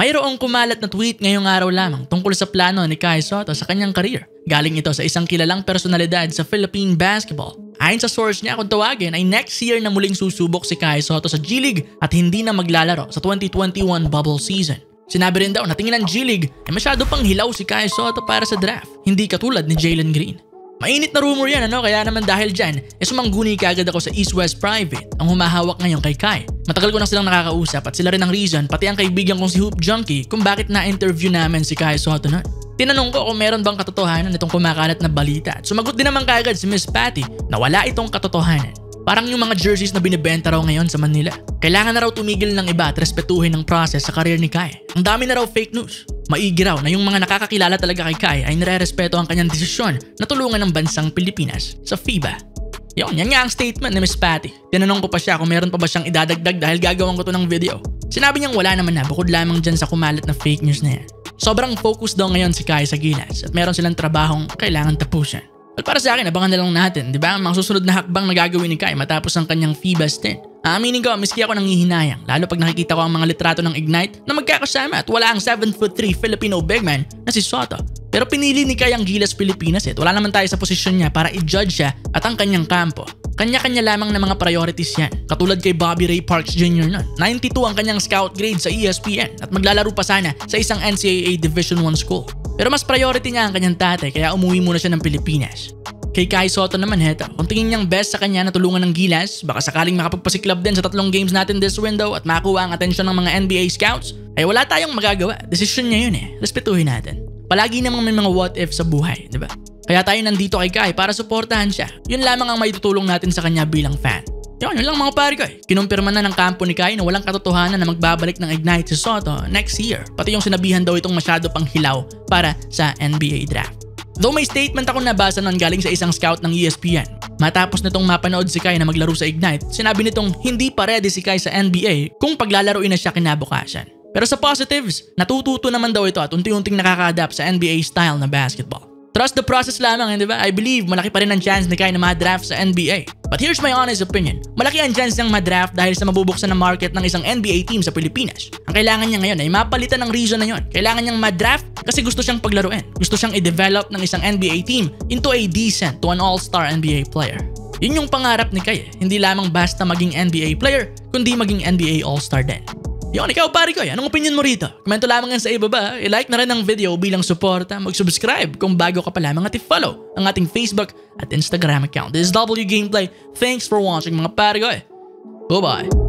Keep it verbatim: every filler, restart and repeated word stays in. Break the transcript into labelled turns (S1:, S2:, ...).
S1: Mayroong kumalat na tweet ngayong araw lamang tungkol sa plano ni Kai Sotto sa kanyang career. Galing ito sa isang kilalang personalidad sa Philippine basketball. Ayon sa source niya, kung tawagin ay next year na muling susubok si Kai Sotto sa G League at hindi na maglalaro sa twenty twenty-one bubble season. Sinabi rin daw na tingin ng G League ay masyado pang hilaw si Kai Sotto para sa draft, hindi katulad ni Jalen Green. Mainit na rumor yan ano, kaya naman dahil dyan, eh sumangguni kaagad ako sa East West Private, ang humahawak ngayon kay Kai. Matagal ko na silang nakakausap at sila rin ang reason, pati ang kaibigan kong si Hoop Junkie, kung bakit na-interview namin si Kai Sotto nun. Tinanong ko kung meron bang katotohanan itong kumakalat na balita at sumagot din naman kaagad si Miss Patty na wala itong katotohanan. Parang yung mga jerseys na binibenta raw ngayon sa Manila. Kailangan na raw tumigil ng iba at respetuhin ang process sa career ni Kai. Ang dami na raw fake news. Maigi raw na yung mga nakakakilala talaga kay Kai ay nire-respeto ang kanyang desisyon na tulungan ng bansang Pilipinas sa FIBA. Yon, yan nga ang statement ni Miss Patty. Tinanong ko pa siya kung meron pa ba siyang idadagdag dahil gagawin ko to ng video. Sinabi niyang wala naman na bukod lamang dyan sa kumalat na fake news na yan. Sobrang focus daw ngayon si Kai sa Gilas at meron silang trabahong kailangan tapusin. Well, para sa akin, abangan na lang natin, di ba? Ang mga susunod na hakbang na gagawin ni Kai matapos ang kanyang FIBA stint. Aaminin ko, miski ako nanghihinayang, lalo pag nakikita ko ang mga litrato ng Ignite na magkakasama at wala ang seven foot three Filipino big man na si Sotto. Pero pinili ni Kai ang Gilas Pilipinas eh. Wala naman tayo sa posisyon niya para i-judge siya at ang kanyang kampo. Kanya-kanya lamang na mga priorities yan. Katulad kay Bobby Ray Parks Junior nun. ninety-two ang kanyang scout grade sa E S P N at maglalaro pa sana sa isang N C double A Division one school. Pero mas priority niya ang kanyang tatay kaya umuwi muna siya ng Pilipinas. Kay Kai Sotto naman heto, kung tingin niyang best sa kanya na tulungan ng Gilas, baka sakaling makapagpasiklab din sa tatlong games natin this window at makuha ang atensyon ng mga N B A scouts, ay wala tayong magagawa. Desisyon niya yun eh. Respetuhin natin. Palagi namang may mga what if sa buhay, di ba? Kaya tayo nandito kay Kai para suportahan siya. Yun lamang ang maitutulong natin sa kanya bilang fan. Yun, yun lang mga pare ko eh. Kinumpirma na ng kampo ni Kai na walang katotohanan na magbabalik ng Ignite si Sotto next year. Pati yung sinabihan daw itong masyado pang hilaw para sa N B A draft. Though may statement ako nabasa nun galing sa isang scout ng E S P N. Matapos nitong mapanood si Kai na maglaro sa Ignite, sinabi nitong hindi pa ready si Kai sa N B A kung paglalaroin na siya kinabukasan. Pero sa positives, natututo naman daw ito at unti-unting nakaka-adapt sa N B A style na basketball. Trust the process lamang, di ba? I believe malaki pa rin ang chance ni Kai na ma-draft sa N B A. But here's my honest opinion. Malaki ang chance niyang ma-draft dahil sa mabubuksan na market ng isang N B A team sa Pilipinas. Ang kailangan niya ngayon ay mapalitan ng reason na yon. Kailangan niyang ma-draft kasi gusto siyang paglaruin. Gusto siyang i-develop ng isang N B A team into a decent to an all-star N B A player. Yun yung pangarap ni Kai. Hindi lamang basta maging N B A player, kundi maging N B A all-star din. Yun, ikaw pare ko, anong opinion mo rito? Komento lamang yan sa ibaba, i-like na rin ang video bilang suporta, mag-subscribe kung bago ka pa lamang at i-follow ang ating Facebook at Instagram account. This is W Gameplay. Thanks for watching mga pare ko. Bye-bye!